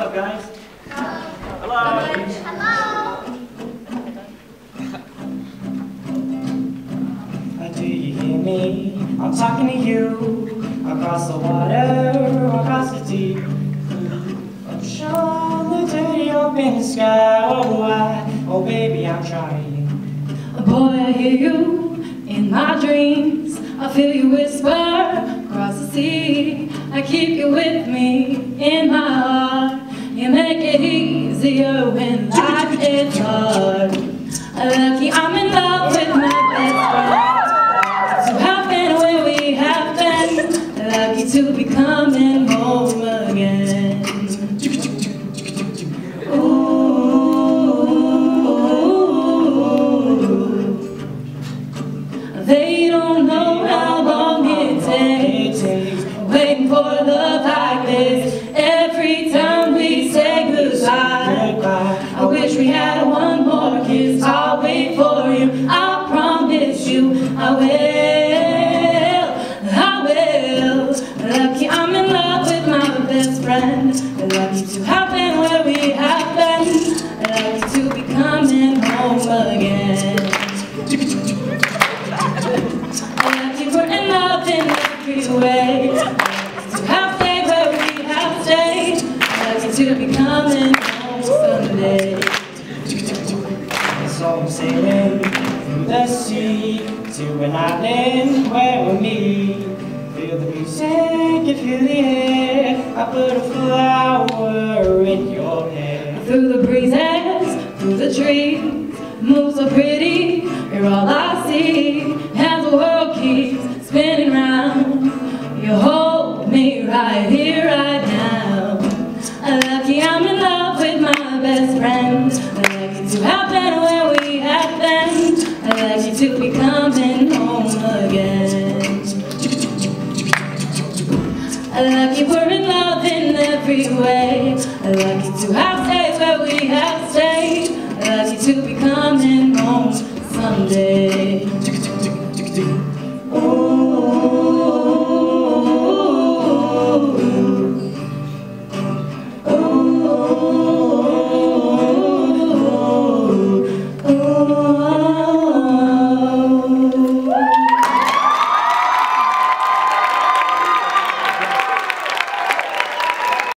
up, guys? Hello. Hello. Do you hear me? I'm talking to you. Across the water, across the deep ocean, the dirty open sky. Oh baby, I'm trying. Boy, I hear you in my dreams. I feel you whisper across the sea. I keep you with me in my heart. You make it easier when life is hard. Lucky I'm in love with my best friend. So have been where we have been. Lucky to be coming home again. They don't know how long it takes, waiting for love like this. Every time we say goodbye, I wish we had one more kiss. I'll wait for you, I promise you I will, I will. Lucky I'm in love with my best friend. Lucky to have been where we have been. Lucky to be coming home again. Lucky we're in love in every way. To have stayed where we have stayed. Lucky to be coming home someday. So I'm sailing through the sea to an island where we'll meet. Feel the music and feel the air. I put a flower in your hair. Through the breezes, through the trees, move so pretty, you're all I see. As the world keeps spinning round, you hold me right here, right now. Lucky I'm in love with my best friend. Lucky to have been where we have been. Lucky to be coming home again. Lucky we're in love in every way. Lucky to have